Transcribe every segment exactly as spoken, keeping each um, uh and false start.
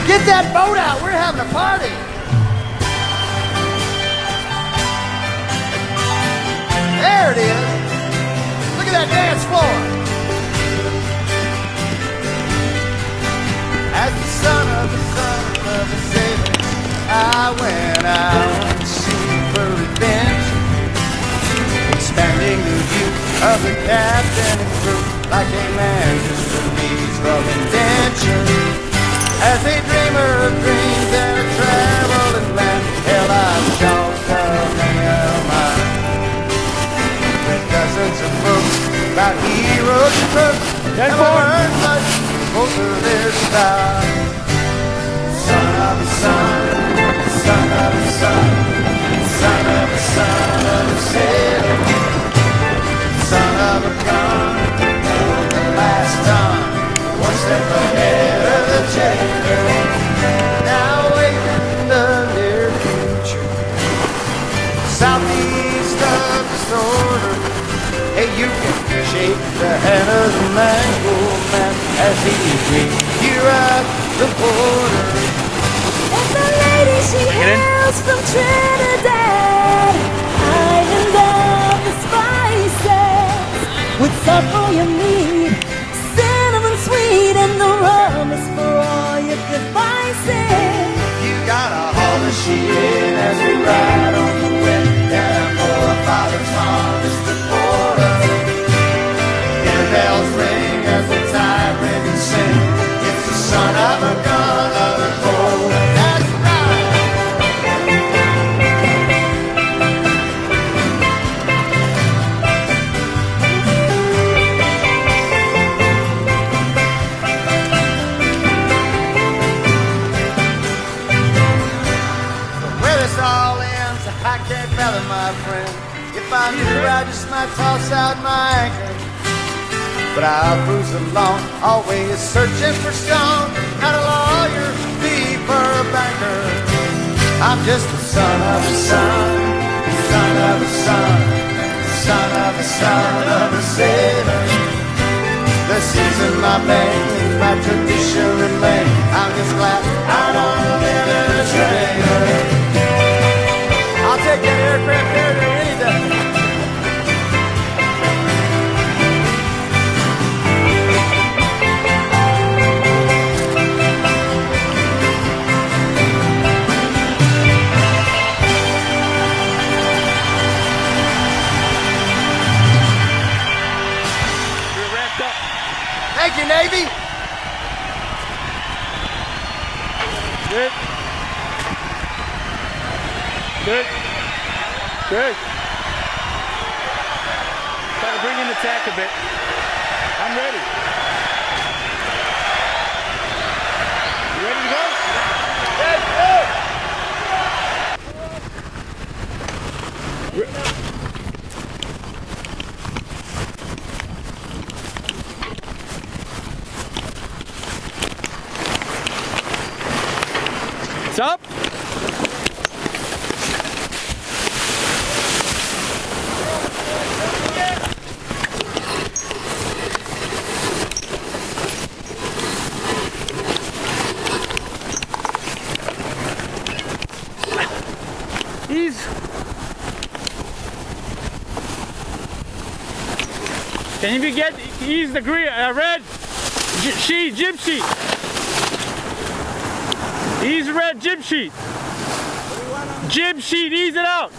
Get that boat out. We're having a party. There it is. Look at that dance floor. As the son of the son of a sailor, I went out to sea for revenge, expanding the view of the captain and crew, like a man just released from indenture. As a dreamer of dreams and a traveling man, hell, I've chalked up many a mile with dozens of books about heroes and crooks, and I learned much both of their style. Son of a son, son of a son, son of a son of a sailor, son of a gun, of the last ton, one step ahead of the jailer. Now wait in the near future, southeast of the border. Hey, you can shake the hand of the mango man as he greets you at the border. And the lady she hails from Trinidad, island of the spices, with salt for your meat, cinnamon sweet, and the rum is for all your good vices. You gotta haul the sheet in as we ride on the wind, and our Father Thomas the border. Hear bells ring as the tide ribbons sing. It's the son of a gun of the cold. That's right. Where this all ends, I can't fathom, my friend. If I knew, I just might toss out my anchor. But I'll cruise along, always searching for some, not a lawyer, thief, or a banker. I'm just the son of a son, son of a son, son of a son of a sailor. The seas in my veins, my tradition remain. I'm just glad I don't live in a trailer. I'll take that aircraft carrier any day. Thank you, Navy. Good. Good. Good. Try to bring in the tack a bit. I'm ready. You ready to go? Yes, go. It's up. Ease. Can you be get ease the green uh, red J sheet jib sheet? Ease the red jib sheet. Jib sheet, ease it out.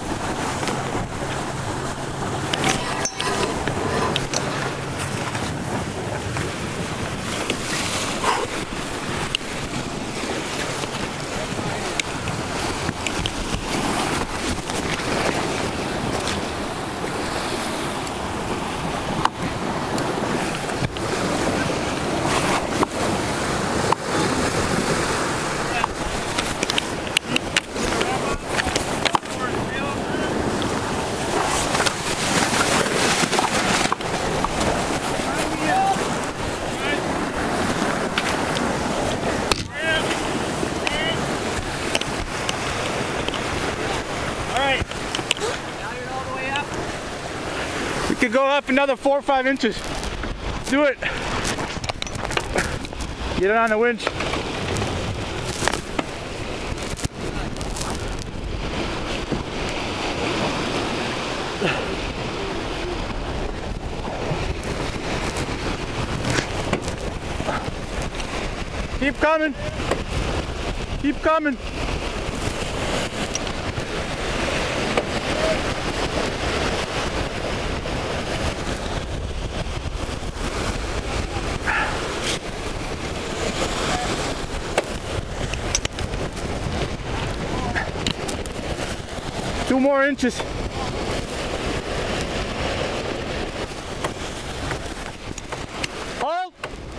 Could go up another four or five inches. Do it. Get it on the winch. coming. Keep coming. Two more inches. Hold.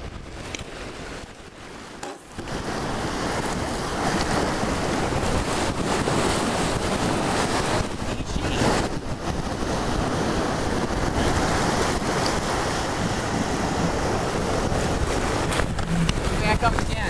Back up again.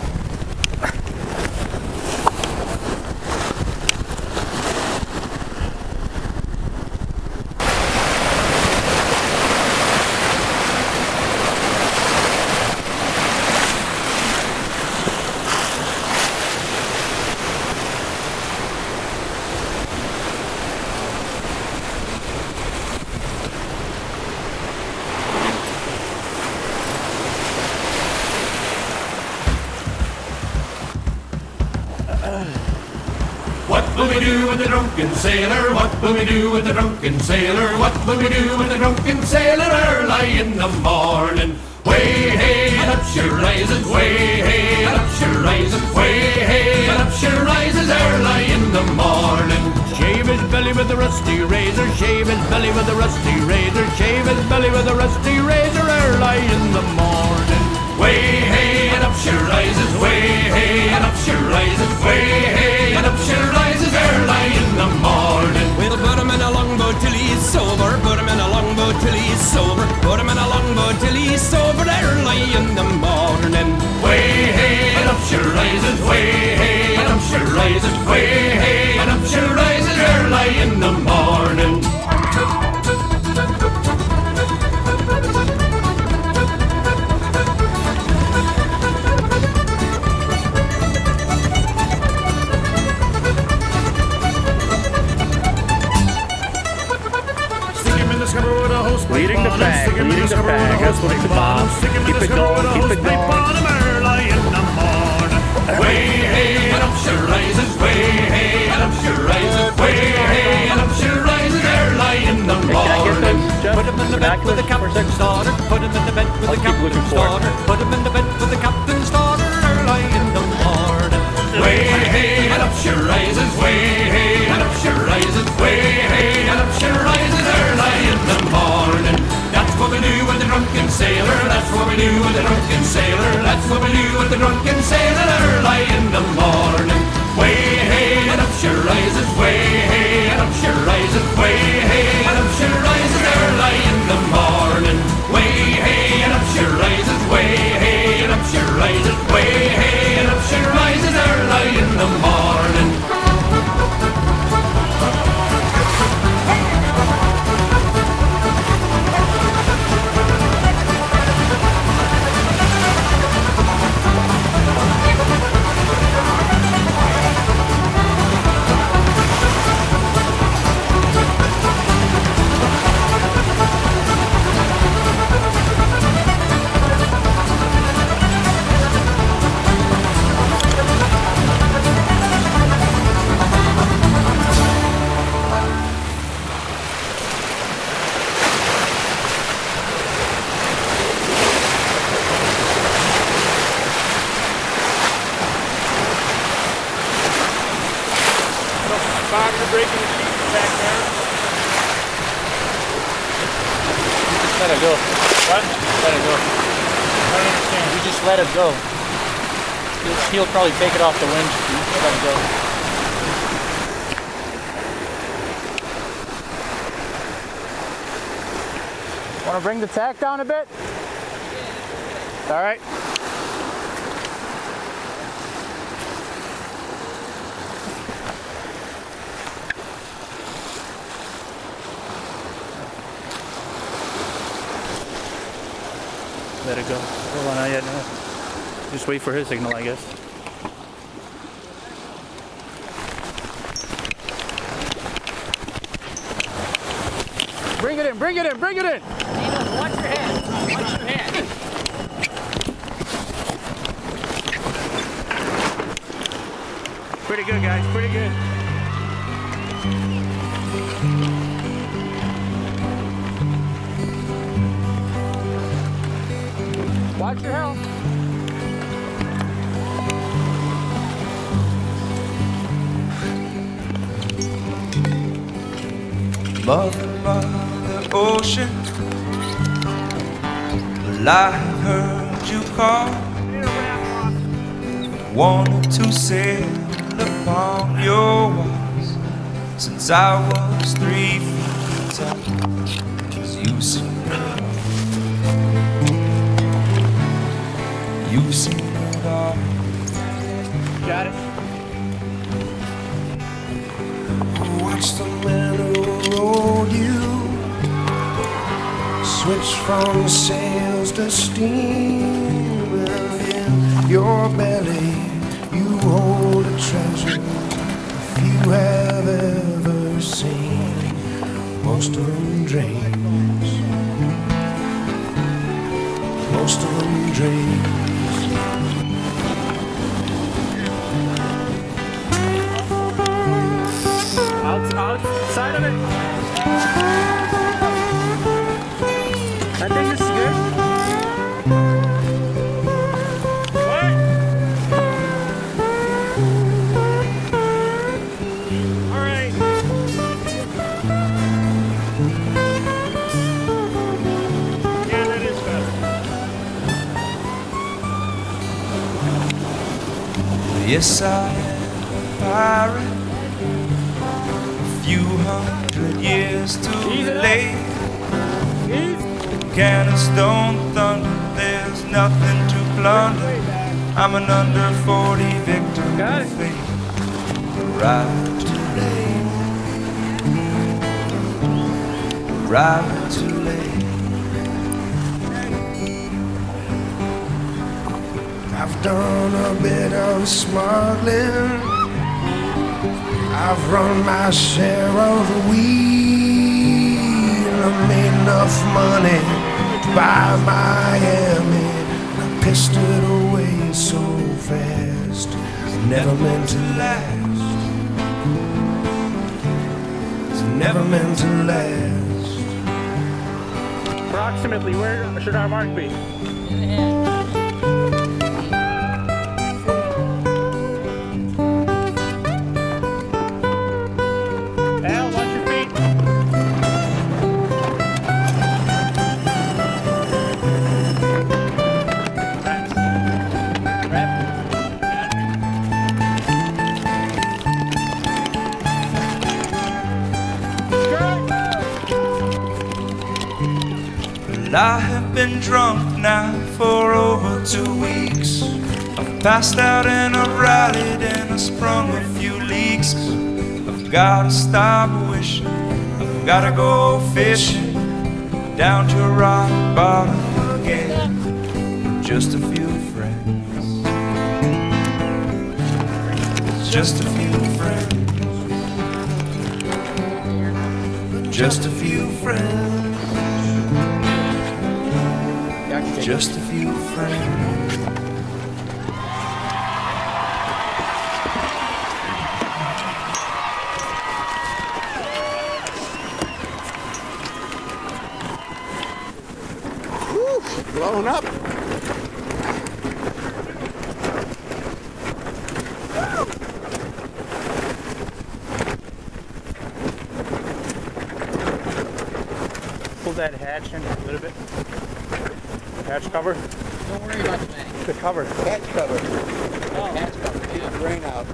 What will we do with the drunken sailor? What will we do with the drunken sailor? What will we do with the drunken sailor early in the morning? Way hey and up she rises, way hey and up she rises, way hey and up she rises early in the morning. Shave his belly with a rusty razor, shave his belly with a rusty razor, shave his belly with a rusty razor early in the morning. Way hey and up she rises, way hey and up she rises, way hey and up she rises early in the morning. We'll put him in a longboat till he's sober, put him in a longboat till he's sober, put him in a longboat till he's sober early in the morning. Way hey and up she rises, way hey and up she rises, way hey and up she rises early in the morning. Leading the bag, leading the bag. That's what it's about. Keep it going, keep it going. Way hey and up she rises, way hey and up she rises, way hey and up she rises early in the morning. Put him in the bed with the captain's daughter, put him in the bed with the captain's daughter, put him in the bed with the captain's daughter early in the morning. Way hey and up she rises, way hey and up she rises, way hey and up she rises early in the morning. That's what we do with the drunken sailor, that's what we do with the drunken sailor, that's what we do with the drunken sailor early in the morning. Way hey and up she rises, way hey and up she rises, way hey and up she rises early in the morning. Way hey and up she rises, way hey and up she rises, way hey and up she rises early in the morning. You're breaking the sheet back there. You just let it go. What? Let it go. I don't understand. You just let it go. He'll, he'll probably take it off the winch. You just let it go. Want to bring the tack down a bit? All right. Let it go. Hold on, not yet. No. Just wait for his signal, I guess. Bring it in, bring it in, bring it in! Watch your head. Watch your head. Pretty good, guys. Pretty good. Watch your health. Mother, Mother Ocean, well, I have heard you call. Wanted to sail upon your waters since I was three feet tall. 'Cause you've seen it all. You've seen it all. Got it. Watch the man who rode you switch from sails to steam, and in your belly you hold a treasure few have ever seen. Most of them dreams, most of them dreams. Outside of it. I think this is good. What? All right. Yeah, that is better. Yes, I am a pirate. Few hundred years too late. Cannons don't thunder, there's nothing to plunder. I'm an under forty victim of fate. Arrived too late. Arrived too late. I've done a bit of smuggling. I've run my share of the weed. I made enough money to buy Miami. I pissed it away so fast. It's never meant to last. It's never meant to last. Approximately, where should our mark be? I have been drunk now for over two weeks. I've passed out and I've rallied and I sprung a few leaks. I've gotta stop wishing, I've gotta go fishing down to rock bottom again. Just a few friends, just a few friends, just a few friends. Just a few friends. Whew, blown up. Pull that hatch in a little bit. Hatch cover. Don't worry about the bank. The cover. Hatch cover. Oh, hatch cover. Yeah. Rain out.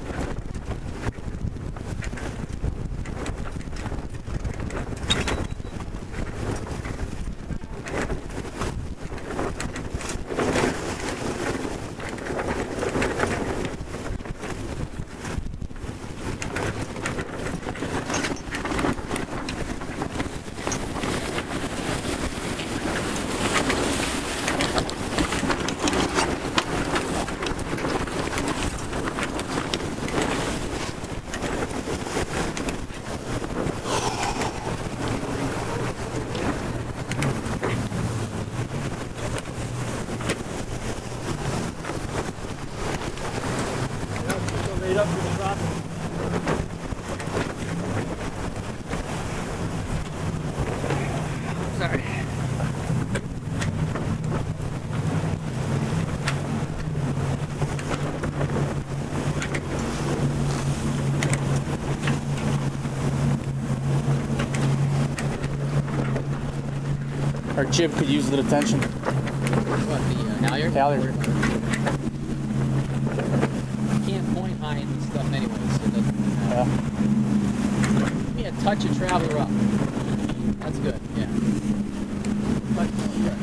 up for the crossing. Sorry. Our jib could use a little attention. What, the uh, halyard? Halyard. You can't point high in this stuff anyway, so it doesn't Yeah. Give me a touch of traveler up. That's good, yeah. Touch of traveler.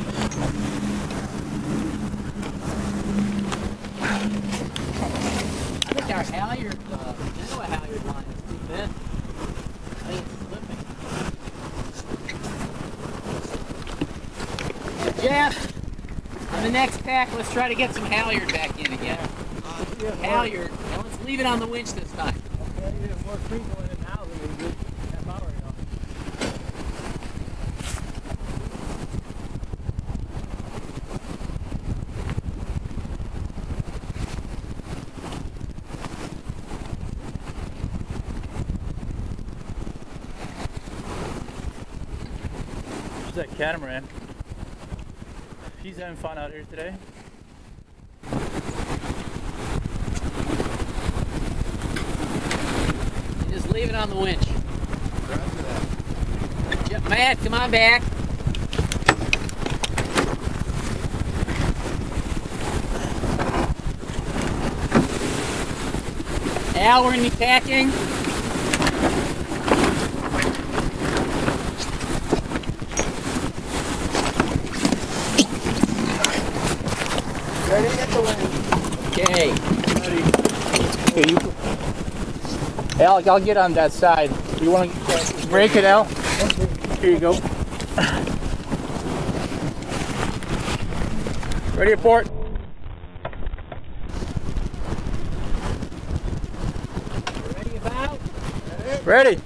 I think our halyard, uh, I know a halyard line is too thin. I think it's slipping. Jeff, on the next pack, let's try to get some halyard back in again. Halyard, and let's leave it on the winch this time. Okay, you have more free going in now than we did half hour ago. There's that catamaran. He's having fun out here today. You just leave it on the winch. Jeff, Matt, come on back. Al, we're gonna be packing. Ready at the wind. Okay. Okay, you. Al, I'll get on that side. You want to break it, Al? Here you go. Ready to port? Ready about? Ready.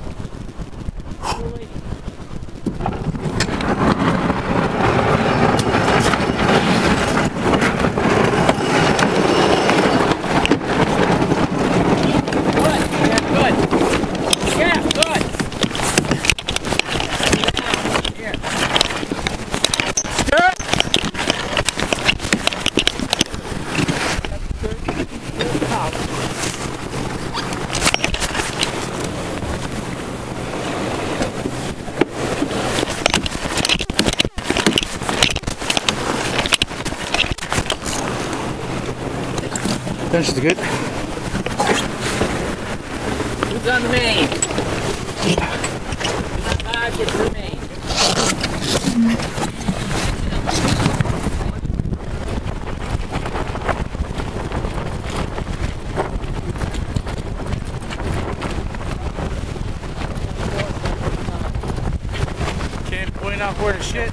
Finish is good. Who's on the main? Five gets the main. Can't point out where to shit.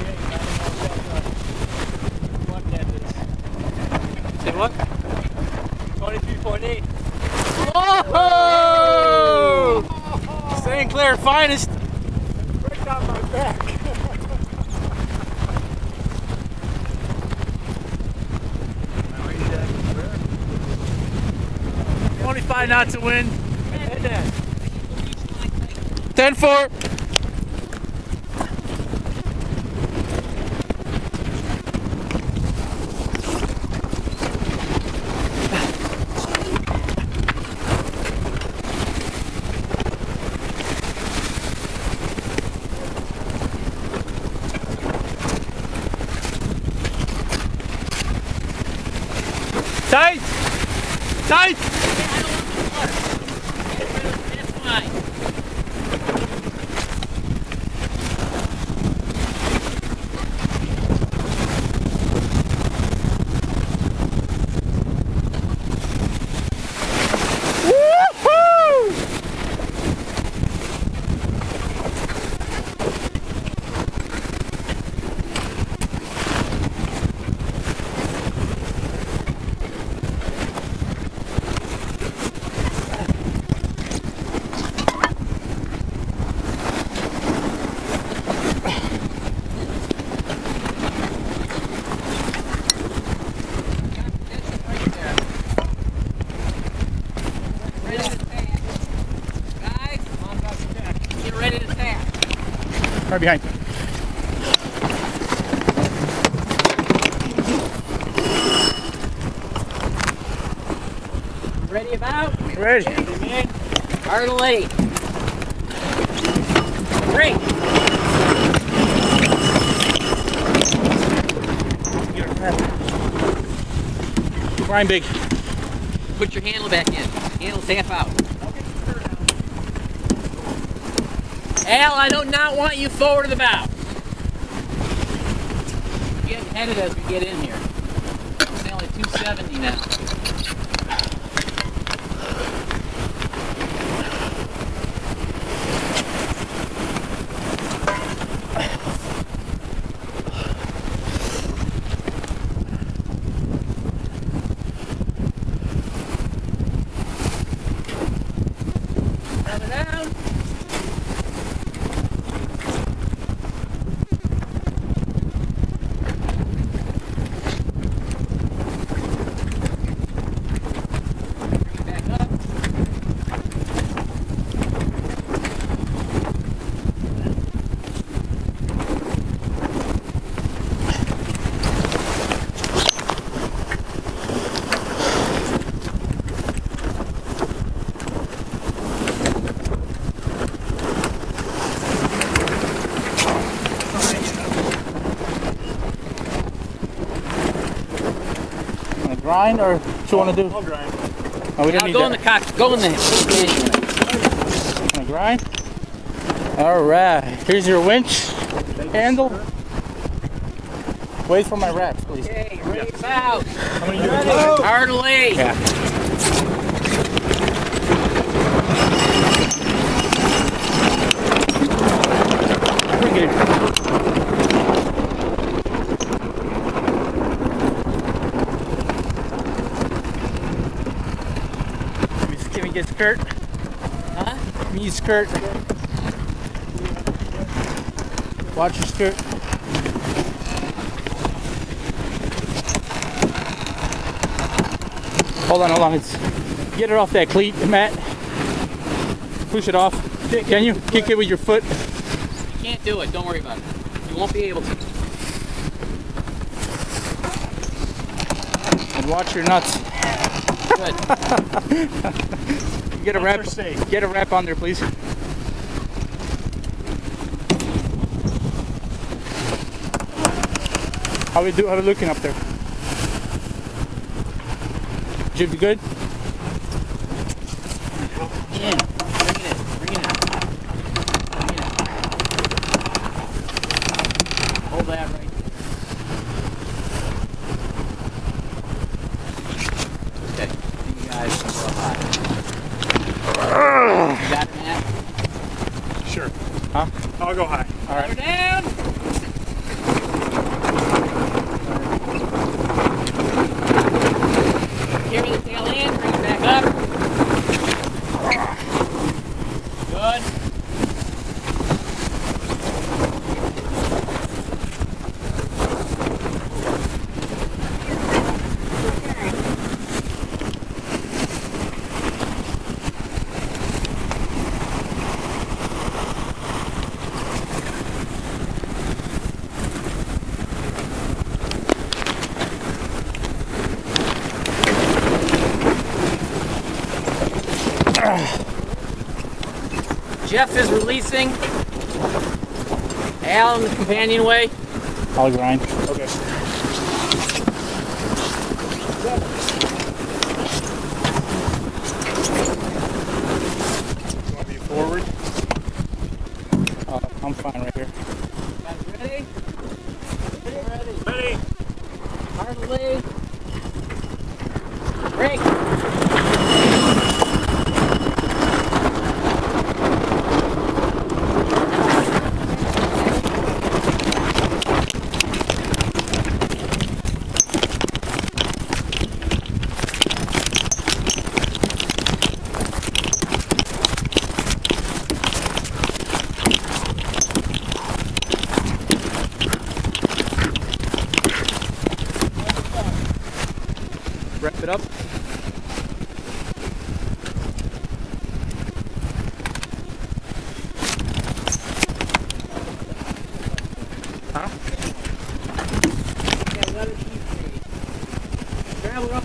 Say what? twenty-three point eight. Whoa! Saint Clair finest. Right down my back. twenty-five knots of wind. ten four. Tight! Tight! That's fine. Right behind. Ready about? Ready. Heartily. Break. Grind big. Put your handle back in. Handle's half out. Al, I do not want you forward of the bow. Get headed as we get in here. It's only two seventy now. Coming down. Grind or what you want to do? I'll grind. Oh, we don't Now need go that. in the cock. Go in the Wanna grind? All right. Here's your winch handle. Wait for my wraps, please. Okay, ready about. How many you Ready. doing? Heartily. Yeah. Pretty good. Can we get skirt? Huh? Can you skirt? Watch your skirt. Hold on, hold on. It's get it off that cleat, Matt. Push it off. Can you kick it with your foot? You can't do it. Don't worry about it. You won't be able to. And watch your nuts. Good. Get a wrap. Get a wrap on there, please. How we do? How we looking up there? Jib, you good? In. Bring it in. Bring it in. Bring it in. Hold that right. Okay. You guys can go high. You got it, Matt? Sure. Huh? I'll go high. All right. We're down. Carry the tail in. Bring it back up. Good. Jeff is releasing. Al in the companionway. I'll grind. Okay. You want to be forward? Uh, I'm fine right here. Guys ready? Ready? Ready? Heartily. Break.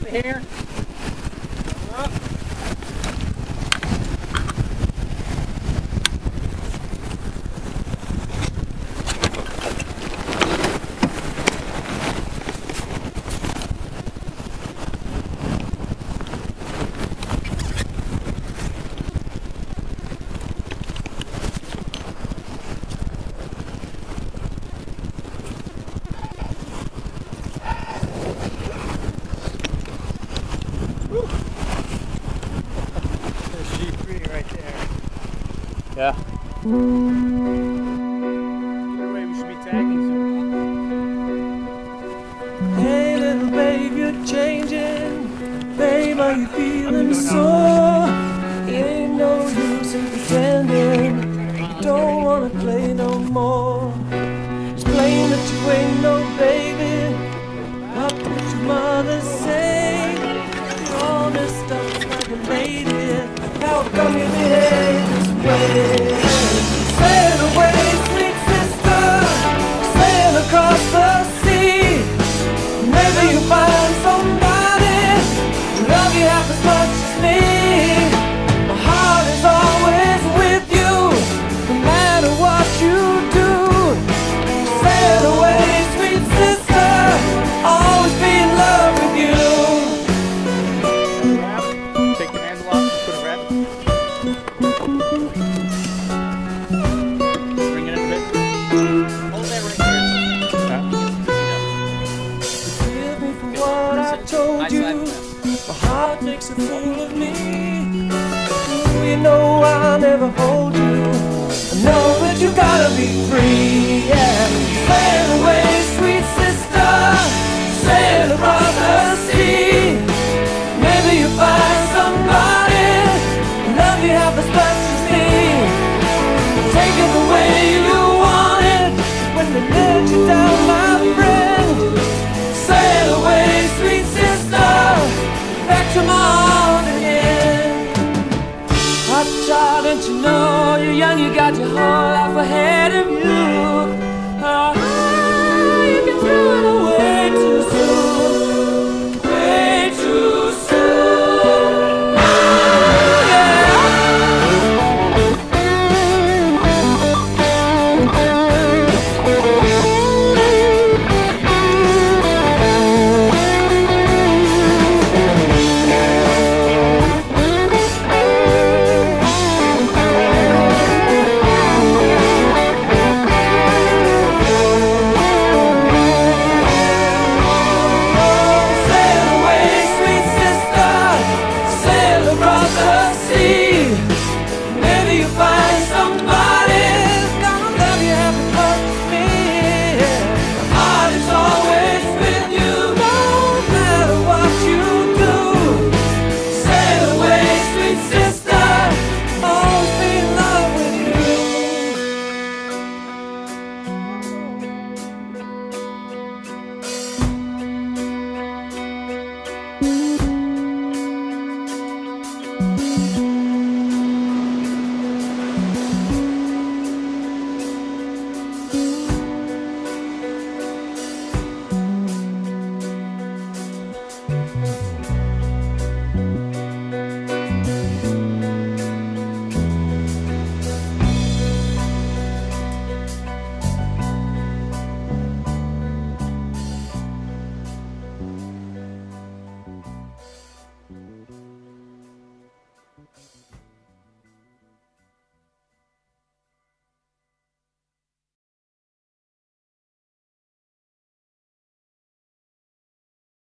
here. Yeah. Either way, we should be tagging soon. Hey little babe, you're changing. Babe, are you feeling sore? It ain't no use in pretending. Don't wanna play no more. It's plain that you ain't no baby. What would your mother say? You're all messed up like a lady. How come you behave this way? Sail away, sweet sister. Sail across the sea. Maybe you'll find somebody who love you half as much as me. My heart is always with you, no matter what you do. Sail away, sweet sister. Always be in love with you. Take your handle off and put a wrap. Bring it in a bit. Hold that right there. Forgive me for what I told you. My heart makes a fool of me. You know I'll never hold you. I know that you gotta be free. Yeah. Sail away, sweet sister. Sail across the sea. Maybe you'll find somebody who love you half as much as me. Take it the way you want it. When they let you down, my friend. Sail away, sweet sister. Back to my heart again. Hot child, don't you know you're young, you got your whole life ahead of you.